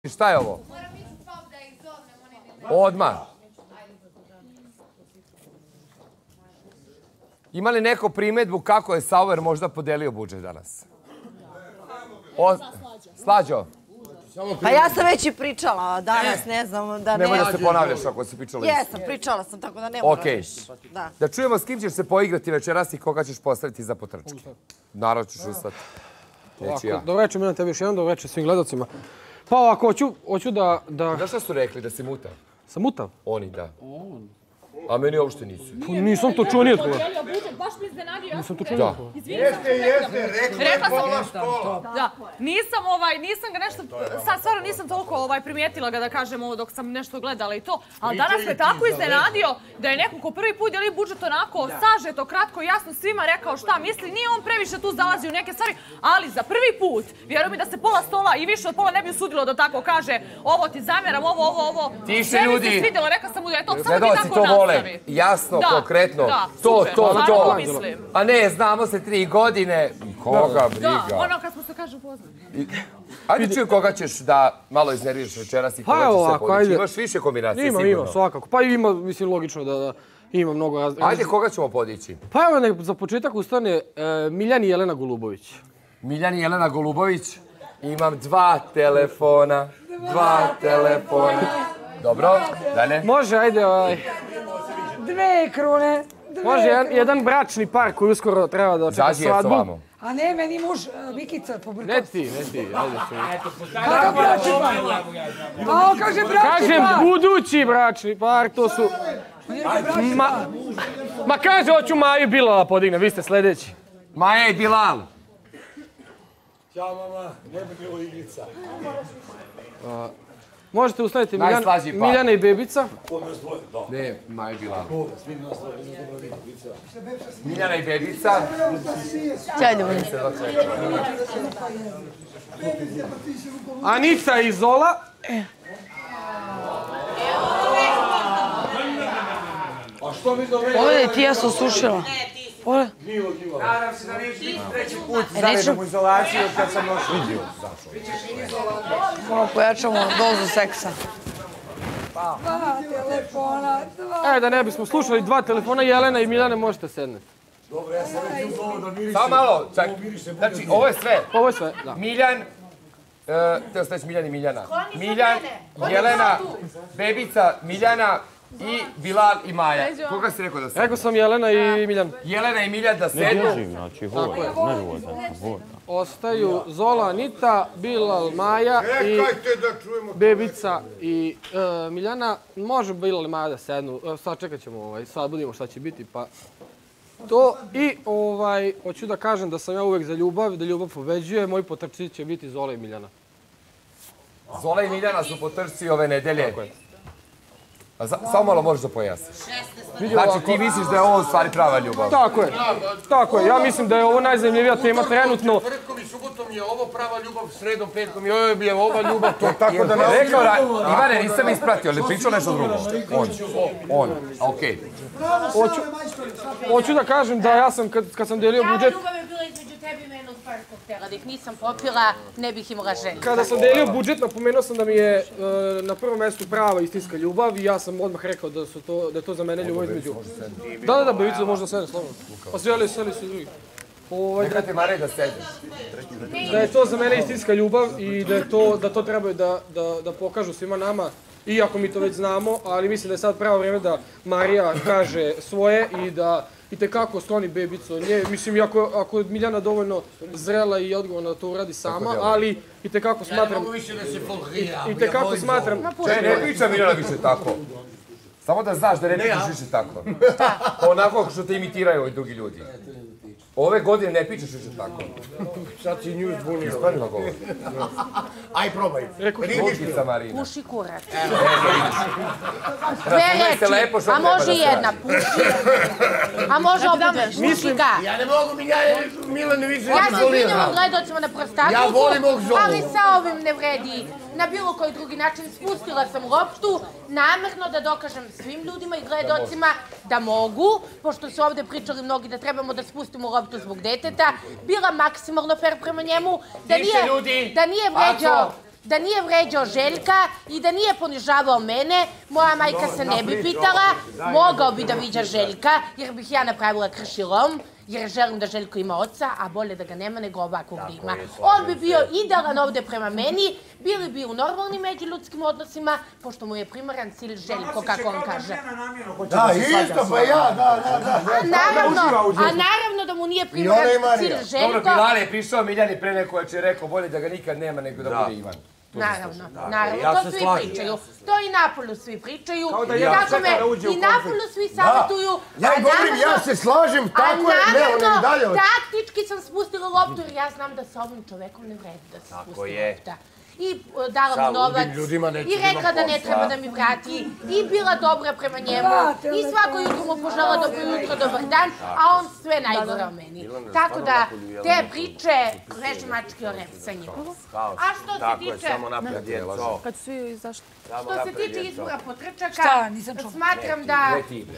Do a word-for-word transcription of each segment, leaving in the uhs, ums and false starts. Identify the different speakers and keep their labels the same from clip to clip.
Speaker 1: Šta je ovo? Odmah. Ima li neko primjedbu kako je Sauer možda podelio budžet danas? Slađo?
Speaker 2: Pa ja sam već i pričala danas, ne znam da ne...
Speaker 1: Nemoj da se ponavljaš ako si pričala.
Speaker 2: Jesam, pričala sam, tako da ne moram više.
Speaker 1: Da čujemo s kim ćeš se poigrati večeras i koga ćeš postaviti za potrčke. Naravno ćeš ustati. Neću ja.
Speaker 3: Dobro večer, Milan, tebi još jedan, dobro večer svim gledalcima. Pa ovako, hoću da...
Speaker 1: Znaš šta su rekli, da si mutav?
Speaker 3: Sam mutav?
Speaker 1: Oni, da. A meni uopšte nisu.
Speaker 3: Nisam to čuo nijetko.
Speaker 4: Baš mi iznenadio.
Speaker 3: Nisam to čuo nijetko.
Speaker 4: Jeste, jeste, rekla sam. Da, nisam ovaj, nisam ga nešto, sad stvarno nisam toliko primijetila ga da kažem ovo dok sam nešto gledala i to, ali danas me tako iznenadio da je neko ko prvi put deli budžet onako sažeto, kratko, jasno svima rekao šta misli. Nije on previše tu zalazi u neke stvari, ali za prvi put, vjeruj mi da se pola stola i više od pola ne bi usudilo da tako kaže ovo ti zamjeram, ovo, ovo, ovo.
Speaker 1: Tiše ljudi.
Speaker 4: Sve mi se svidjelo, rekla sam mu da je to, samo ti tako nastavi.
Speaker 1: Jasno, konkretno. To, to, to. A ne, znamo se tri godine. Koga briga.
Speaker 4: Da, ono kad smo se kaže upoznali.
Speaker 1: Ajde čujem koga ćeš da malo iznerviraš večeras i koga ćeš se podići. Imaš više kombinacije, sigurno.
Speaker 3: Imam, imam, svakako. Pa ima, mislim, logično da ima mnogo različita.
Speaker 1: Ajde, koga ćemo podići?
Speaker 3: Pa evo, za početak ustane Miljan i Jelena Golubović.
Speaker 1: Miljan i Jelena Golubović. Imam dva telefona. Dva telefona. Dobro, dalje.
Speaker 3: Može, ajde, ovaj...
Speaker 5: Dve krune.
Speaker 3: Može, jedan bračni par koji uskoro treba da očeka svadbu.
Speaker 5: A ne, meni muž Vikica pobrkao.
Speaker 3: Ne ti, ne ti, ajde se.
Speaker 5: Kakav bračni par? A, kaže bračni par.
Speaker 3: Kažem budući bračni par, to su... Ma kaže, hoću Maju i Bilala podigne, vi ste sljedeći.
Speaker 1: Maja i Bilal.
Speaker 6: Ćao mama, ne bi bilo igrica.
Speaker 3: Možete ustaviti Miljana i Bebica.
Speaker 1: Ne, Maja i Bilal. Miljana i Bebica.
Speaker 2: Ćao ljudi.
Speaker 3: Anita i Zola.
Speaker 5: Pogledaj, ti ja sam sušila. Pogledaj.
Speaker 6: Nadam se da neću biti treći put zavedem u izolaciju od kad sam nošao.
Speaker 5: Malo pojačamo dozu seksa. Dva telefona, dva...
Speaker 3: E, da ne bismo slušali dva telefona, Jelena i Miljane možete sedneti.
Speaker 6: Dobro, ja sam već uzao da miriše.
Speaker 1: Samo malo, čak. Znači, ovo je sve.
Speaker 3: Ovo je sve, da.
Speaker 1: Miljan, teo steći Miljan i Miljana. Miljan, Jelena, Bebica, Miljana i Bilal i Maja. Koga si rekao da sednu?
Speaker 3: Rekao sam Jelena i Miljan.
Speaker 1: Jelena i Miljan da sednu.
Speaker 3: Ostaju Zola, Anita, Bilal, Maja i Bebica i Miljana. Može Bilal i Maja da sednu. Sad čekat ćemo, sad budemo šta će biti, pa... To i hoću da kažem da sam ja uvek za ljubav, da ljubav pobeđuje. Moji potrčci će biti Zola i Miljana.
Speaker 1: Zola i Miljana su potrčci ove nedelje. Samo malo možeš da pojasniš. Znači ti misliš da je ovo u stvari prava ljubav?
Speaker 3: Tako je. Tako je. Ja mislim da je ovo najzanimljivija tema trenutno.
Speaker 6: Četvrtkom i subotom je ovo prava ljubav, sredom, petkom i ovo je ova ljubav. To tako da...
Speaker 1: Rekao, Ivane, nisam ispratio, ali pričao nešto drugo. On. On. Okej.
Speaker 3: Hoću da kažem da ja sam, kad sam delio budžet...
Speaker 7: Prava ljubav je bila između tebi i mene uz par koktela. Da ih nisam popila, ne bih imala želju.
Speaker 3: Kada sam delio budžet, napomenuo sam da mi je na prvom mjestu prava istinska ljubav i ja sam odmah rekao da je to za mene ljubav između... Da, da, da, Bebica možda sedne, slobodno. Pa sjeli, sjeli su drugi.
Speaker 1: Neka te Marija da sedeš.
Speaker 3: Da je to za mene istinska ljubav i da to trebaju da pokažu svima nama. Iako mi to već znamo, ali mislim da je sad pravo vrijeme da Marija kaže svoje i da itekako skloni Bebicu od nje. Mislim, ako je Miljana dovoljno zrela i odgovorna da to uradi sama, ali itekako smatram...
Speaker 6: Ja ne mogu više da se folgrira.
Speaker 3: Itekako smatram...
Speaker 1: Če, ne priča Miljana više tako. Samo da znaš da ne pričaš više tako. Onako što te imitiraju ovi drugi ljudi. Ove godine ne pričaš više tako.
Speaker 6: Sad si nju zbunio.
Speaker 1: Ispravila govor.
Speaker 6: Aj, probaj.
Speaker 1: Bogica Marina.
Speaker 7: Puši kurac. Dve reči, a može jedna. Puši. A može obudeš. Puši ga.
Speaker 6: Ja ne mogu Milane više
Speaker 7: ja se izvinjamo gledocima na prostaku.
Speaker 6: Ja volim ovog Zolu.
Speaker 7: Ali sa ovim ne vredi. Na bilo koji drugi način spustila sam loptu, namjerno da dokažem svim ljudima i gledocima da mogu, pošto su ovdje pričali mnogi da trebamo da spustimo loptu zbog deteta, bila maksimalno fair prema njemu, da nije vređao da nije vređao Željka i da nije ponižavao mene, moja majka se ne bi pitala, mogao bi da viđa Željka, jer bih ja napravila kršilom, jer želim da Željko ima oca, a bolje da ga nema nego ovakvog da ima. On bi bio idealan ovde prema meni, bili bi u normalnim međuljudskim odnosima, pošto mu je primaran cilj Željko, kako on kaže.
Speaker 8: Da, isto, pa ja, da, da, da.
Speaker 7: A naravno da mu nije primaran cilj Željko.
Speaker 1: Dobro, Bilal je prišao Miljani pre neko već je rekao bolje da ga nikad nema nego da bude Ivan.
Speaker 7: Naravno, naravno, to svi pričaju. To i napolju svi pričaju. I tako me i napolju svi savjetuju.
Speaker 8: Ja i govorim, ja se slažem, tako je, ne, on je dalje.
Speaker 7: Taktički sam spustila loptu jer ja znam da sa ovim čovekom ne vredi da se spusti lopta. I dala mu novac, i rekla da ne treba da mi vrati, i bila dobra prema njemu, i svako jutro mu požela dobro jutro, dobar dan, a on sve najgore o meni. Tako da, te priče, reži mački o rep sa njim. A što se tiče...
Speaker 2: Kad su izašli.
Speaker 7: Što se tiče izbora potrčaka, smatram da...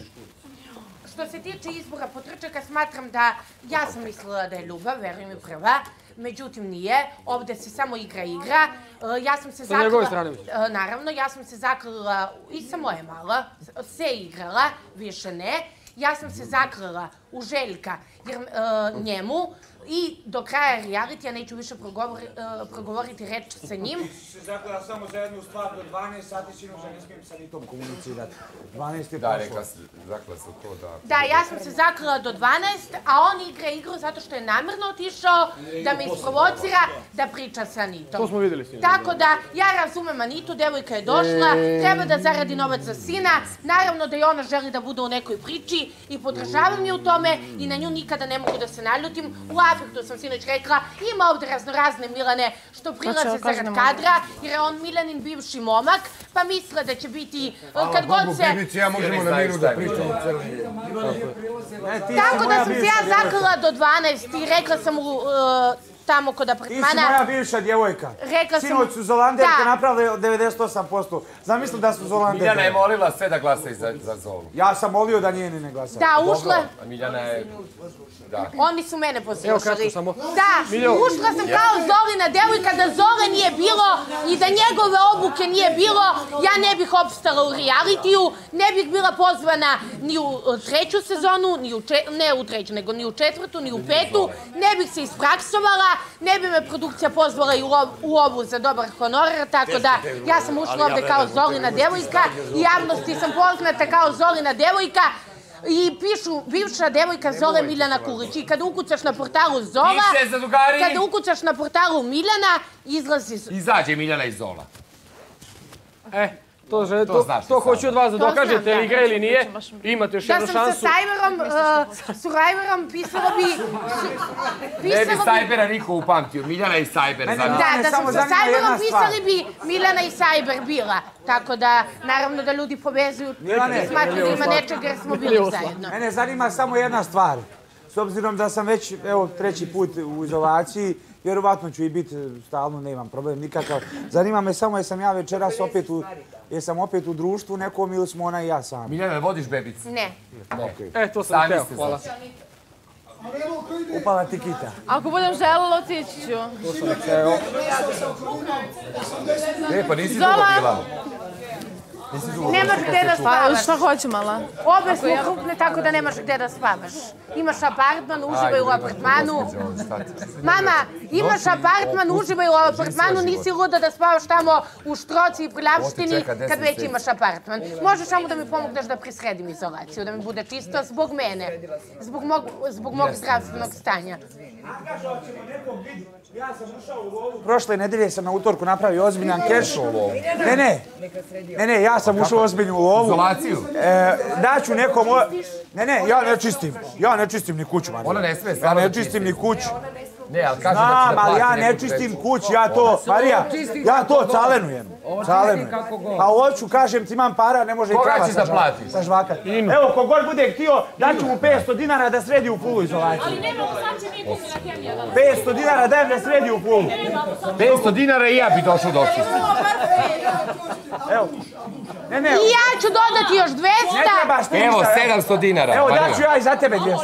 Speaker 7: Što se tiče izbora potrčaka, smatram da ja sam mislila da je ljubav, verujem mi prva, međutim nije, ovde se samo igra igra. Ja sam se zaklala, naravno, ja sam se zaklala i sa moje mala, se igrala, više ne. Ja sam se zaklala u Željka, jer njemu i do kraja realitija neću više progovoriti reč sa njim.
Speaker 9: Ti si se zaklala samo za jednu stvar, do dvanaest sati sinoć, ne smijem sa nitom komunicirati. dvanaest je
Speaker 1: Da,
Speaker 9: prošlo.
Speaker 1: rekla se, zakla se to da...
Speaker 7: Da, ja sam se zaklala do dvanaest, a on igra igru zato što je namerno otišao da me isprovocira da priča sa Anitom.
Speaker 3: To smo videli s njim.
Speaker 7: Tako da, ja razumem Anitu, devojka je došla, treba da zaradi novac za sina, naravno da i ona želi da bude u nekoj priči i podržavam je u tome i na nju nikada ne mogu da se naljutim. U afektu sam sinoć rekla, ima ovde raznorazne Milane što prilaze zarad kadra, jer je on Milanin bivši momak, pa misle da će biti, kad god se...
Speaker 8: Bebici, ja možemo na miru da pričamo.
Speaker 7: Tako da sam se ja zaklala do dvanaest i rekla sam mu tamo kod apartmana...
Speaker 9: Ti si moja bivša djevojka.
Speaker 7: Rekla sam...
Speaker 9: Sinoć su Zolanderke napravile devedeset osam posto. Zamisli da su Zolanderke.
Speaker 1: Miljana je molila sve da glasaju za Zolu.
Speaker 9: Ja sam molio da njeni ne glasaju.
Speaker 7: Da, ušla...
Speaker 1: A Miljana je... Da.
Speaker 7: Oni su mene poslušali.
Speaker 3: Evo kratko samo.
Speaker 7: Da, ušla sam kao Zolina devojka, da Zole nije bilo i da njegove obuke nije bilo, ja ne bih opstala u realitiju, ne bih bila pozvana ni u treću sezonu, ni u ne u treću, nego ni u četvrtu, ni u petu, ne bih se ispraksovala, ne bi me produkcija pozvala i u ovu za dobar honorar, tako da ja sam ušla ovde kao Zolina devojka i javnosti sam poznata kao Zolina devojka. I pišu bivša devojka Zole Miljana Kulić. I kada ukucaš na portalu Zola, kada ukucaš na portalu Miljana, izlazi...
Speaker 1: Izađe Miljana iz Zola.
Speaker 3: E, to hoću od vas da dokažete, ili igra ili nije. Imate još jednu šansu.
Speaker 7: Da sam sa Sajverom, Surajverom pisala bi...
Speaker 1: Ne bi Sajbera niko upamtio, Miljana i Sajber.
Speaker 7: Da, da sam sa Sajverom pisali bi Miljana i Sajber bila. Tako da, naravno da ljudi povezuju, smatruju da ima nečega jer smo bili zajedno.
Speaker 9: Mene zanima samo jedna stvar. S obzirom da sam već, evo, treći put u izolaciji, vjerovatno ću i biti stalno, nemam problem nikakav. Zanima me samo jesam ja večeras opet u... Jesam opet u društvu nekom ili smo ona i ja sam?
Speaker 1: Miljana, vodiš bebicu?
Speaker 7: Ne.
Speaker 3: E, to sam teo, hvala.
Speaker 9: Upala ti kita.
Speaker 2: Ako budem želela, otići ću.
Speaker 3: To sam teo.
Speaker 1: E, pa nisi dugo bila.
Speaker 7: Nemaš gde da spavaš.
Speaker 2: Šta hoću, mala?
Speaker 7: Obe smo krupne, tako da nemaš gde da spavaš. Imaš apartman, uživaj u apartmanu. Mama, imaš apartman, uživaj u apartmanu, nisi luda da spavaš tamo u Štroci i Prljavštini kad već imaš apartman. Možeš samo da mi pomogneš da prisredim izolaciju, da mi bude čisto zbog mene, zbog mog zdravstvenog stanja.
Speaker 9: Prošle nedelje sam na utorku napravio ozbiljan keš. Ne, ne, ne, ne, ja sam ušao ozbiljno u lovu.
Speaker 1: Izolaciju?
Speaker 9: Daću nekom... Ne, ne, ja ne čistim. Ja ne čistim ni kuću, Marija.
Speaker 1: Ona ne sve,
Speaker 9: ja ne čistim ni kuću.
Speaker 1: Ne, ali kaže da će da plati neku
Speaker 9: ali ja ne čistim kuću, ja to, Marija, ja to calenujem. Calenujem. A hoću, kažem ti, imam para, ne može i krava sa žvakati. Evo, kogod bude htio, daću mu petsto dinara da sredi u fulu izolaciju.
Speaker 4: Ali nema, sad će mi kupi na kemija.
Speaker 9: petsto dinara dajem da sredi u fulu.
Speaker 1: petsto dinara i ja bi došao do očista.
Speaker 9: Evo. Ne, ne.
Speaker 7: I ja ću dodati još dvesta.
Speaker 9: Ne trebaš ti ništa.
Speaker 1: Evo, sedamsto dinara.
Speaker 9: Evo, daću ja i za tebe dvjesto.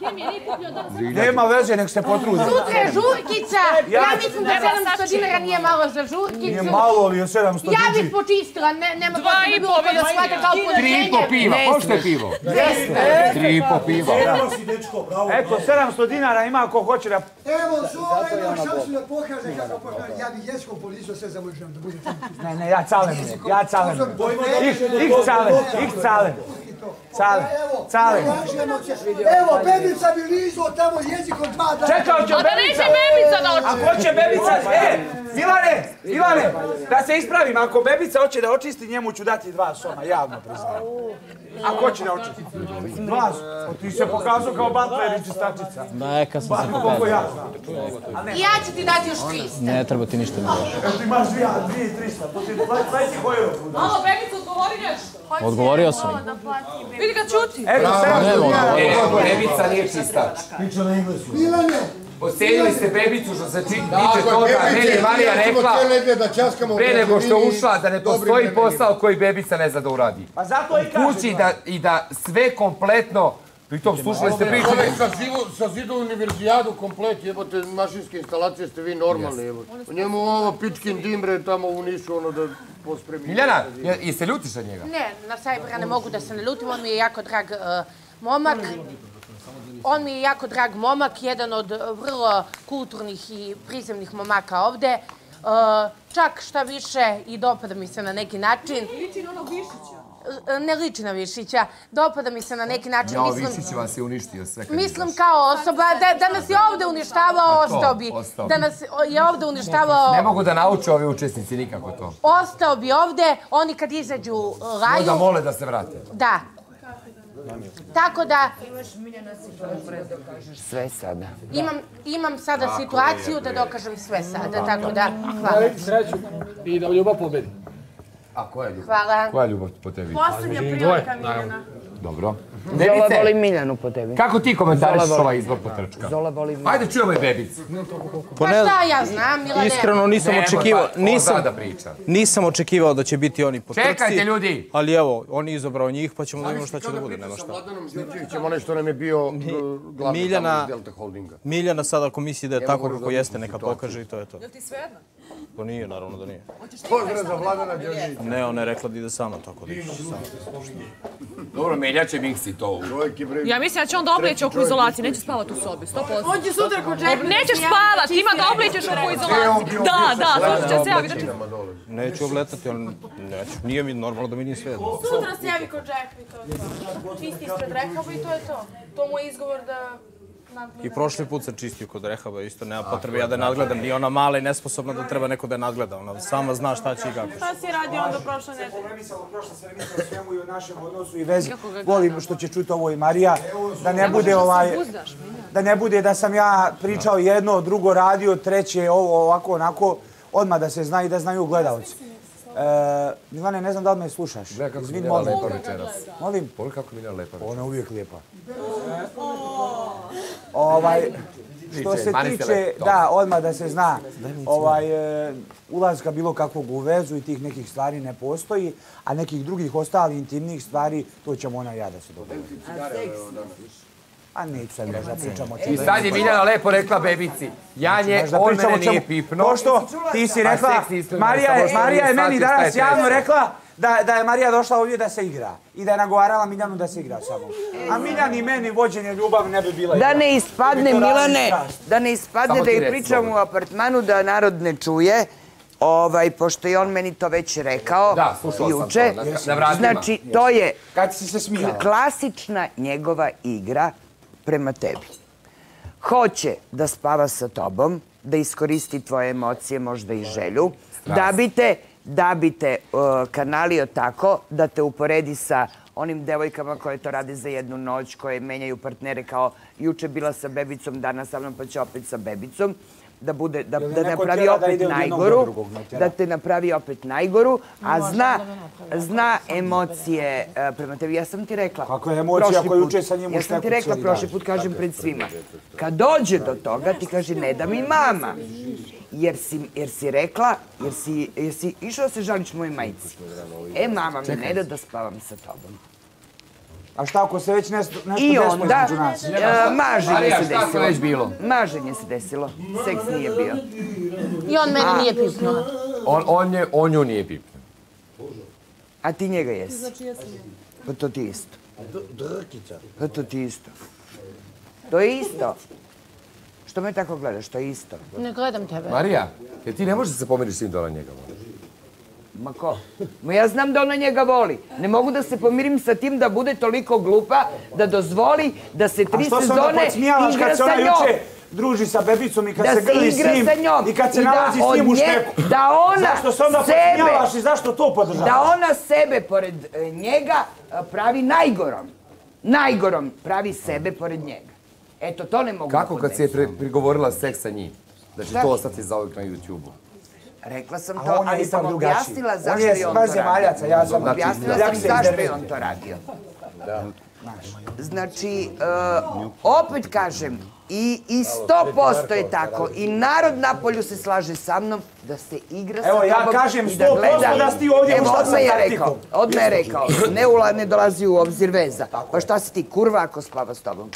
Speaker 9: Nema veze, nek se potrudi.
Speaker 7: Sutra je žurkica. Ja mislim da sedamsto dinara nije malo za žurkicu.
Speaker 9: Nije malo li je sedamsto
Speaker 7: Ja bih počistila, nema god da bilo ko da shvata kao poređenje.
Speaker 1: Tri i po piva, pošto je pivo? Tri i po piva.
Speaker 9: Eto, sedamsto dinara ima ko hoće da...
Speaker 10: Evo, Zola ima šansu da pokaže kako pokaže. Ja bih jeskom polizio sve za moju ženu, da bude tamo.
Speaker 9: Ne, ne, ja calem, ja calem. Ich calem, ich calem. Cale, cale.
Speaker 10: Evo, bebica bi lizo tamo jezikom dva dana.
Speaker 9: Čekaj, hoće
Speaker 4: A da neće bebica da očisti.
Speaker 9: Ako hoće bebica, e, Milane, Milane, da se ispravim, ako bebica hoće da očisti, njemu ću dati dva soma, javno priznam. Ako hoće da očisti. Dva soma. Ti se pokazao kao butler i čistačica.
Speaker 11: Neka sam se
Speaker 9: pokazao.
Speaker 7: I ja ću ti dati još trista.
Speaker 11: Ne treba ti ništa mi daš.
Speaker 9: Evo ti imaš dvije i trista, to ti dvadeset hojero.
Speaker 4: Alo, bebica, odgovori nešto.
Speaker 11: Odgovorio sam.
Speaker 4: Vidi ga čuti.
Speaker 9: Eto, sedamsto dinara.
Speaker 1: E, bebica nije čistač.
Speaker 8: Priča na englesku.
Speaker 10: Milane!
Speaker 1: Ocenili ste bebicu što se tiče toga, meni je Marija rekla pre nego što ušla da ne postoji posao koji bebica ne zna da uradi.
Speaker 9: Pa zato i kažem.
Speaker 1: Kući i da sve kompletno, pritom slušali ste priču.
Speaker 6: Sa zidu univerzijadu komplet, jebote, mašinske instalacije ste vi normalni, jebote. U njemu ovo pičkin dimbre tamo u Nišu, ono da pospremi.
Speaker 1: Miljana, jeste ljutiš od njega?
Speaker 7: Ne, na Sajbera ne mogu da se ne ljutim, on mi je jako drag momak. On mi je jako drag momak, jedan od vrlo kulturnih i prizemnih momaka ovde. Čak šta više i dopada mi se na neki način.
Speaker 4: Liči na onog Višića.
Speaker 7: Ne liči na Višića. Dopada mi se na neki način.
Speaker 1: Ja, Višić vas je uništio sve kad
Speaker 7: Mislim kao osoba, da nas je ovde uništavao, ostao bi. Da nas je ovde uništavao...
Speaker 1: Ne mogu da nauče ovi učesnici nikako to.
Speaker 7: Ostao bi ovde, oni kad izađu laju...
Speaker 1: Onda mole da se vrate.
Speaker 7: Da. Tako da...
Speaker 5: Sve sada.
Speaker 7: Imam sada situaciju da dokažem sve sada, tako da hvala.
Speaker 3: Veliki sreću i da ljubav pobedi.
Speaker 1: A koja je ljubav?
Speaker 7: Hvala.
Speaker 1: Koja je ljubav po tebi?
Speaker 7: Poslednja prilika, Miljana.
Speaker 1: Dobro.
Speaker 5: Zola voli Miljanu po tebi.
Speaker 1: Kako ti komentariš ovaj izbor po trčka?
Speaker 5: Zola voli Miljanu.
Speaker 1: Ajde čujemo i bebicu.
Speaker 7: Pa šta ja znam, Milane?
Speaker 11: Iskreno nisam očekivao, nisam,
Speaker 1: da priča.
Speaker 11: nisam očekivao da će biti oni po trčci.
Speaker 1: Čekajte ljudi!
Speaker 11: Ali evo, on je izabrao njih pa ćemo da vidimo šta će da bude, nema šta.
Speaker 6: Sa Vladanom Đurđevićem, onaj što nam je bio glavni tamo iz Delta Holdinga.
Speaker 11: Miljana sada ako misli da je tako kako jeste, neka pokaže i to je to.
Speaker 4: Jel ti svejedno?
Speaker 11: To nije, naravno da nije.
Speaker 6: Pozdrav za Vladana Đurđevića.
Speaker 11: Ne, ona je rekla da ide sama, tako da ide sama.
Speaker 1: Dobro, Melja će miksi to.
Speaker 4: Ja mislim da će on da oblijeće oko izolaciji, neće spavati u sobi, sto posto.
Speaker 7: On će sutra kod Džeklića.
Speaker 4: Nećeš spavati, ima da oblijećeš oko izolaciji. Da, da, sutra će se javi da će...
Speaker 11: Neću obletati, ali neću. Nije mi normalno da mi nije svejedno.
Speaker 7: Sutra se javi kod Džeklića. Čisti ispred rehaba i to je to. To mu je izgovor da...
Speaker 11: I prošli put sam čistio kod rehaba, isto nema potrebe ja da je nadgledam. Nije ona mala i nesposobna da treba neko da je nadgleda. Ona sama zna šta će i kako.
Speaker 7: Šta si radio onda prošle nedelje?
Speaker 9: Polemisalo prošla se remisa o svemu i o našem odnosu i vezi. Volim što će čuti ovo i Marija. Da ne bude ovaj... Da ne bude da sam ja pričao jedno, drugo radio, treće, ovo, ovako, onako. Odmah da se zna i da znaju gledalci. Milane, ne znam da li me slušaš.
Speaker 1: Gledaj kako mi Miljana lepa večeras.
Speaker 9: Molim?
Speaker 1: Pogledaj kako mi Miljana lepa večeras.
Speaker 9: Ona je uvijek lijepa. Ovaj, što se tiče, da, odmah da se zna, ovaj, ulazka bilo kakvog u vezu i tih nekih stvari ne postoji, a nekih drugih ostalih intimnih stvari, to ćemo ona i ja da se dogovorimo. A neću sad da pričamo.
Speaker 1: I sad je Miljana lepo rekla bebici, Janje, on mene nije pipno.
Speaker 9: Pošto ti si rekla, Marija je meni danas javno rekla da je Marija došla ovdje da se igra i da je nagovarala Miljanu da se igra samo. A Miljan i meni vođenje ljubav ne bi bila igra.
Speaker 5: Da ne ispadne, Milane, da ne ispadne da je pričam u apartmanu da narod ne čuje, pošto je on meni to već rekao juče. Znači, to je klasična njegova igra prema tebi. Hoće da spava sa tobom, da iskoristi tvoje emocije, možda i želju, da bi te kanalio tako da te uporedi sa onim devojkama koje to rade za jednu noć, koje menjaju partnere kao juče bila sa bebicom, danas sa mnom pa će opet sa bebicom, da napravi opet najgoru, da te napravi opet najgoru, a zna emocije prema tebi. Ja sam ti rekla,
Speaker 9: kako je emocija ako juče sa njim
Speaker 5: ja sam ti rekla prošli put, kažem pred svima, kad dođe do toga ti kaže ne da mi mama, jer si rekla, jer si išao se žalić moje majici. E, mama mi ne da da spavam sa tobom.
Speaker 9: A šta ako se već nešto
Speaker 5: I
Speaker 9: desilo
Speaker 5: onda,
Speaker 9: između nas?
Speaker 5: e, maženje se
Speaker 1: Šta se već
Speaker 5: desilo.
Speaker 1: bilo?
Speaker 5: Maženje se desilo. Seks nije bio.
Speaker 7: I on mene nije pipnuo.
Speaker 1: On nju nije pipnuo.
Speaker 5: A ti njega jesi. Pa to ti isto. Pa to ti isto. To je isto. Što me tako gledaš? To je isto.
Speaker 7: Ne gledam tebe.
Speaker 1: Marija, jer ti ne možeš da se pomiriš s tim da ona njega voli.
Speaker 5: Ma ko? Ma ja znam da ona njega voli. Ne mogu da se pomirim sa tim da bude toliko glupa da dozvoli da se tri sezone igra sa njom.
Speaker 9: Druži sa bebicom i kad
Speaker 5: Da
Speaker 9: se
Speaker 5: se
Speaker 9: grli s
Speaker 5: igra
Speaker 9: njim
Speaker 5: sa njom.
Speaker 9: i kad se
Speaker 5: I da
Speaker 9: nalazi s
Speaker 5: od
Speaker 9: njim u
Speaker 5: nje-
Speaker 9: šteku.
Speaker 5: da ona
Speaker 9: Zašto se onda
Speaker 5: sebe-
Speaker 9: podsmijavaš i zašto to podržavaš?
Speaker 5: Da ona sebe pored e, njega e, pravi najgorom. Najgorom pravi sebe pored njega. Eto, to ne mogu
Speaker 1: Kako
Speaker 5: da
Speaker 1: kad si je
Speaker 5: podnesem.
Speaker 1: pri- prigovorila seks sa njim? Da će
Speaker 5: Šta?
Speaker 1: to ostati zauvijek na YouTube-u.
Speaker 5: Rekla sam
Speaker 9: A
Speaker 5: to,
Speaker 9: on je
Speaker 5: ali
Speaker 9: ipak
Speaker 5: sam
Speaker 9: drugačiji.
Speaker 5: objasnila
Speaker 9: On
Speaker 5: zašto
Speaker 9: je
Speaker 5: je on to
Speaker 9: vanzemaljaca, ja sam-
Speaker 5: radio. Objasnila
Speaker 9: Znači,
Speaker 5: sam
Speaker 9: jak se
Speaker 5: zašto je
Speaker 9: iznervira.
Speaker 5: on to radio. Znači, e, opet kažem, i, i sto posto je tako, i narod napolju se slaže sa mnom da se igra sa
Speaker 9: Evo,
Speaker 5: tobom
Speaker 9: ja kažem
Speaker 5: i
Speaker 9: sto posto
Speaker 5: gleda.
Speaker 9: da si ti ovdje
Speaker 5: Evo,
Speaker 9: ušla
Speaker 5: odmah
Speaker 9: sa
Speaker 5: je
Speaker 9: taktikom.
Speaker 5: rekao, odmah je rekao, ne, ula, ne dolazi u obzir veza. Pa šta si ti, kurva ako spava s tobom?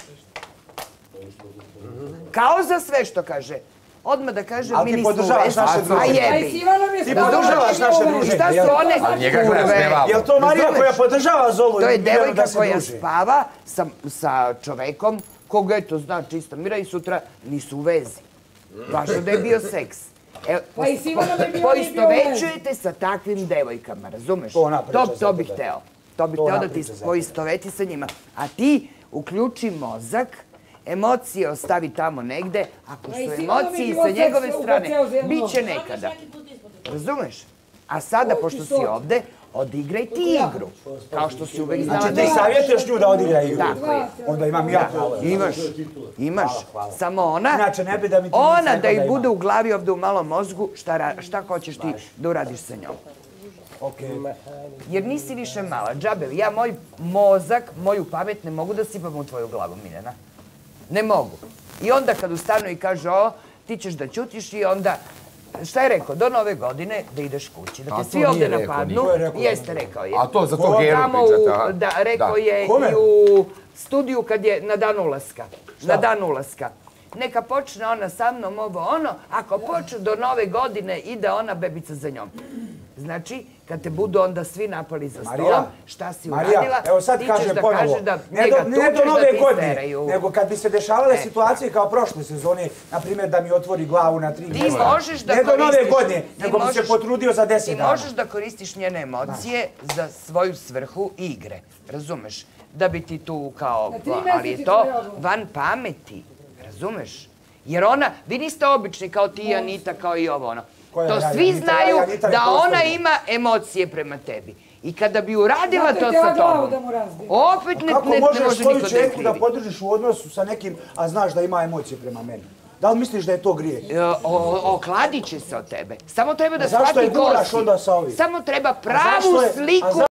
Speaker 5: Kao za sve što kaže. Odmah da kaže,
Speaker 9: Ali
Speaker 5: mi
Speaker 9: ti
Speaker 5: nismo u
Speaker 9: podržavaš
Speaker 5: vezi.
Speaker 9: naše
Speaker 5: A
Speaker 9: druženje.
Speaker 5: jebi.
Speaker 9: Ti podržavaš naše
Speaker 5: I
Speaker 9: druženje.
Speaker 5: šta
Speaker 9: jel?
Speaker 5: su one
Speaker 1: Ali njega gledaš,
Speaker 5: kurve?
Speaker 1: ne vamo.
Speaker 9: Jel to Marija
Speaker 5: Razumeš?
Speaker 9: koja podržava Zolu
Speaker 5: To
Speaker 9: i
Speaker 5: je
Speaker 9: Mirjanu
Speaker 5: devojka
Speaker 9: da se
Speaker 5: koja
Speaker 9: druže?
Speaker 5: spava sa, sa čovekom koga eto zna čista mira i sutra nisu u vezi. Važno da je bio seks. E,
Speaker 12: Pa i s Ivanom je bio,
Speaker 5: poistovećujete sa takvim devojkama, razumeš?
Speaker 9: To ona priča
Speaker 5: To,
Speaker 9: za
Speaker 5: to bih
Speaker 9: tebe.
Speaker 5: hteo. To bih
Speaker 9: To
Speaker 5: hteo
Speaker 9: ona
Speaker 5: da ti
Speaker 9: priča za tebe.
Speaker 5: poistoveti sa njima. A ti uključi mozak, emocije ostavi tamo negde, ako
Speaker 12: Pa i
Speaker 5: su
Speaker 12: s Ivanom je
Speaker 5: emocije
Speaker 12: bilo
Speaker 5: sa njegove
Speaker 12: seks u
Speaker 5: strane,
Speaker 12: hotelu za jedno.
Speaker 5: bit će nekada. Razumeš? A sada, pošto si ovde, odigraj ti igru. Kao što si uvek znala
Speaker 9: Znači
Speaker 5: da
Speaker 9: ti
Speaker 5: igraš.
Speaker 9: savjetuješ nju da odigra igru.
Speaker 5: Tako je.
Speaker 9: Onda imam ja pravo.
Speaker 5: Imaš, imaš. Samo ona,
Speaker 9: Inače, ne bi da mi ti
Speaker 5: ona
Speaker 9: nisam
Speaker 5: da ih
Speaker 9: rekao da
Speaker 5: bude
Speaker 9: imam.
Speaker 5: u glavi ovde u malom mozgu, šta, ra- šta hoćeš ti da uradiš sa njom.
Speaker 9: Okej.
Speaker 5: Jer nisi više mala. Džabe, ja moj mozak, moju pamet ne mogu da sipam u tvoju glavu, Miljana. Ne mogu. I onda kad ustanu i kaže, o, ti ćeš da ćutiš i onda, šta je rekao, do nove godine da ideš kući. Da
Speaker 1: A
Speaker 5: te
Speaker 1: to
Speaker 5: svi ovde
Speaker 1: nije rekao,
Speaker 5: napadnu.
Speaker 9: nije rekao.
Speaker 5: Jeste, rekao je.
Speaker 1: A to za to Geru
Speaker 5: Tamo
Speaker 1: pričate,
Speaker 5: u-
Speaker 1: aha.
Speaker 5: Da, rekao
Speaker 1: Da.
Speaker 5: je
Speaker 9: Kome?
Speaker 5: i u studiju kad je na dan ulaska. Na dan ulaska. Neka počne ona sa mnom ovo ono, ako počne do nove godine ide ona bebica za njom. Znači, kad te budu onda svi napali za
Speaker 9: Marija,
Speaker 5: stolom, šta si
Speaker 9: Marija,
Speaker 5: uradila,
Speaker 9: evo sad
Speaker 5: ti ćeš
Speaker 9: kažem
Speaker 5: da
Speaker 9: ponovo,
Speaker 5: kaže da
Speaker 9: ne
Speaker 5: njega
Speaker 9: do, ne do
Speaker 5: tučeš, da
Speaker 9: nove
Speaker 5: ti
Speaker 9: godine,
Speaker 5: isteraju.
Speaker 9: nego kad bi se dešavale
Speaker 5: E.
Speaker 9: situacije kao prošle sezone, na primjer da mi otvori glavu na tri
Speaker 5: Ti
Speaker 9: mjesta.
Speaker 5: možeš da
Speaker 9: Ne do nove
Speaker 5: koristiš-
Speaker 9: godine,
Speaker 5: ti
Speaker 9: nego bi se
Speaker 5: možeš-
Speaker 9: potrudio za deset
Speaker 5: Ti
Speaker 9: dana.
Speaker 5: možeš da koristiš njene emocije za svoju svrhu igre, razumeš? Da bi ti tu kao,
Speaker 12: Na tri
Speaker 5: ali
Speaker 12: mjeseca
Speaker 5: je
Speaker 12: ti
Speaker 5: to
Speaker 12: treba.
Speaker 5: van pameti, razumeš? Jer ona, vi niste obični kao ti i Anita, kao i ovo ono.
Speaker 9: Koja
Speaker 5: To
Speaker 9: ja,
Speaker 5: svi
Speaker 9: Anita,
Speaker 5: znaju
Speaker 9: ja, Anita ne
Speaker 5: da ona
Speaker 9: postoji.
Speaker 5: ima emocije prema tebi. I kada bi uradila
Speaker 12: Zato je
Speaker 5: to
Speaker 12: htjela
Speaker 5: sa
Speaker 12: glavu
Speaker 5: tobom,
Speaker 12: da mu razbije.
Speaker 5: opet ne,
Speaker 9: Kako
Speaker 5: ne, ne
Speaker 9: možeš
Speaker 5: može
Speaker 9: svoju
Speaker 5: niko da je
Speaker 9: čerku da
Speaker 5: krivi.
Speaker 9: podržiš u odnosu sa nekim, a znaš da ima emocije prema meni? Da li misliš da je to grije?
Speaker 5: E, o- Okladit će se od tebe. Samo treba da
Speaker 9: A zašto
Speaker 5: shvati
Speaker 9: je
Speaker 5: ko
Speaker 9: guraš
Speaker 5: si.
Speaker 9: onda sa ovim?
Speaker 5: Samo treba
Speaker 9: A zašto
Speaker 5: pravu
Speaker 9: je- a
Speaker 5: sliku